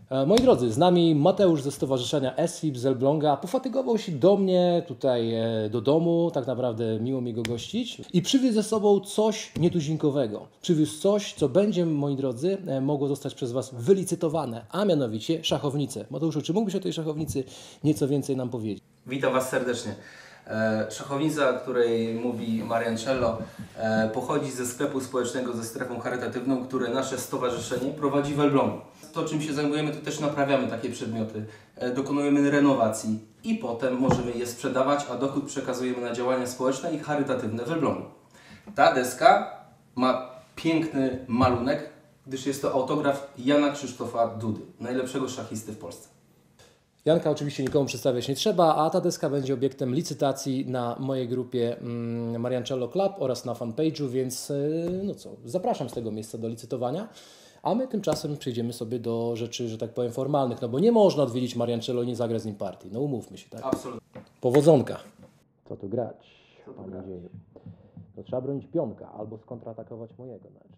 Moi drodzy, z nami Mateusz ze Stowarzyszenia SFIB z Elbląga pofatygował się do mnie tutaj do domu, tak naprawdę miło mi go gościć i przywiózł ze sobą coś nietuzinkowego. Przywiózł coś, co będzie, moi drodzy, mogło zostać przez Was wylicytowane, a mianowicie szachownicę. Mateuszu, czy mógłbyś o tej szachownicy nieco więcej nam powiedzieć? Witam Was serdecznie. Szachownica, o której mówi Mariancello, pochodzi ze sklepu społecznego ze strefą charytatywną, które nasze stowarzyszenie prowadzi w Elblągu. To, czym się zajmujemy, to też naprawiamy takie przedmioty, dokonujemy renowacji i potem możemy je sprzedawać, a dochód przekazujemy na działania społeczne i charytatywne w Elblągu. Ta deska ma piękny malunek, gdyż jest to autograf Jana Krzysztofa Dudy, najlepszego szachisty w Polsce. Janka oczywiście nikomu przedstawiać nie trzeba, a ta deska będzie obiektem licytacji na mojej grupie Mariancello Club oraz na fanpage'u, więc no co, zapraszam z tego miejsca do licytowania. A my tymczasem przejdziemy sobie do rzeczy, że tak powiem, formalnych, no bo nie można odwiedzić Mariancello i nie zagrać z nim partii. No umówmy się, tak? Absolutnie. Powodzonka. Co tu grać, panie dzieju? To trzeba bronić pionka albo skontratakować mojego.